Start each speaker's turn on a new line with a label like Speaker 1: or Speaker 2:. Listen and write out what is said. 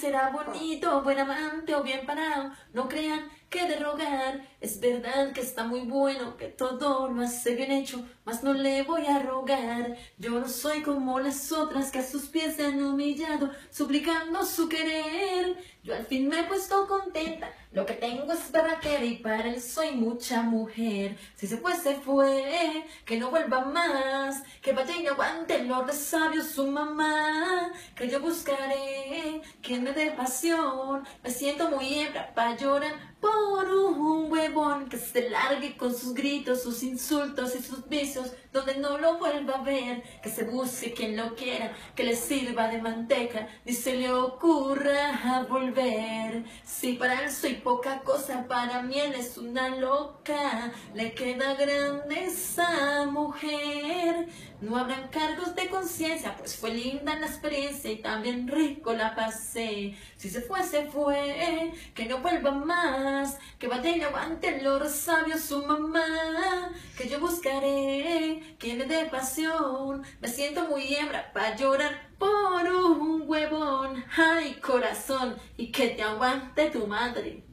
Speaker 1: será bonito, buen amante o bien parado. No crean que de rogar, es verdad que está muy bueno, que todo lo hace bien hecho, mas no le voy a rogar. Yo no soy como las otras que a sus pies se han humillado, suplicando su querer. Yo al fin me he puesto contenta, lo que tengo es barraquera y para él soy mucha mujer. Si se fue, se fue, que no vuelva más, que vaya y no aguante los resabios su mamá. Que yo buscaré quien me dé pasión, me siento muy hembra pa' llorar por un huevón que se largue con sus gritos, sus insultos y sus vicios, donde no lo vuelva a ver. Que se busque quien lo quiera, que le sirva de manteca, ni se le ocurra volver. Si para él soy poca cosa, para mí él es una loca. Le queda grande esa mujer. No habrán cargos de conciencia, pues fue linda la experiencia y también rico la pasé. Si se fue, que no vuelva más, que vaya y aguante los resabios su mamá. Que yo buscaré quien me dé pasión, me siento muy hembra pa' llorar por un huevón. Ay, corazón, y que te aguante tu madre.